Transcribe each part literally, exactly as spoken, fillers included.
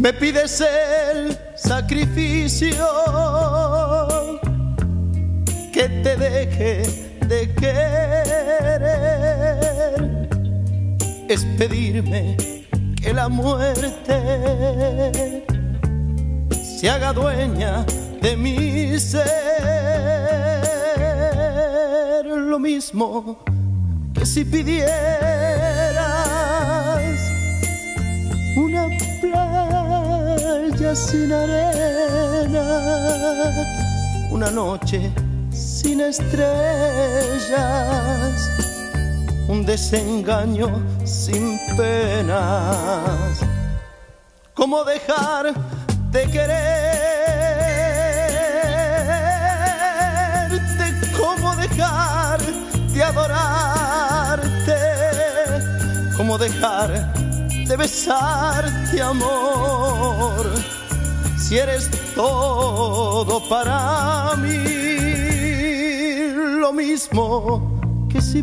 Me pides el sacrificio, que te deje de querer. Es pedirme que la muerte se haga dueña de mi ser. Lo mismo que si pidieras una playa sin arena, una noche sin estrellas, un desengaño sin penas. ¿Cómo dejar de quererte? ¿Cómo dejar de adorarte? ¿Cómo dejar de besarte, amor, si eres todo para mí? Lo mismo que si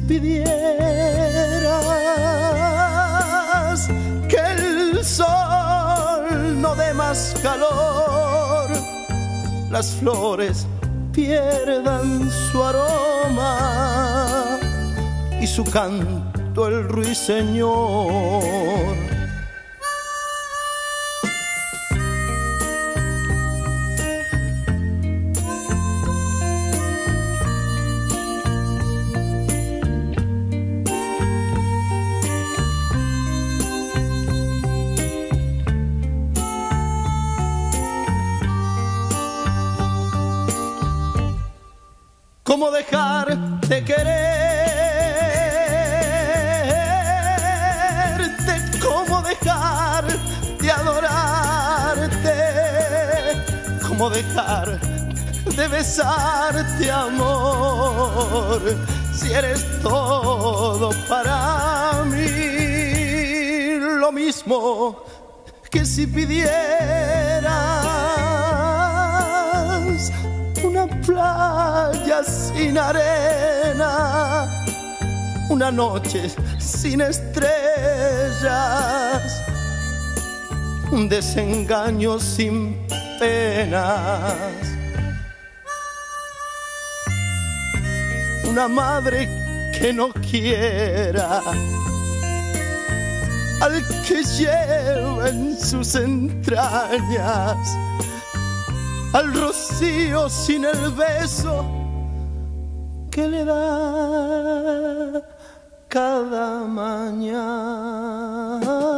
pidieras que el sol no dé más calor, las flores pierdan su aroma y su canto el ruiseñor. ¿Cómo dejar de quererte? ¿Cómo dejar de adorarte? ¿Cómo dejar de besarte, amor, si eres todo para mí? Lo mismo que si pidieras una playa sin arena, una noche sin estrellas, un desengaño sin penas, una madre que no quiera al que lleva en sus entrañas, al rocío sin el beso que le da cada mañana.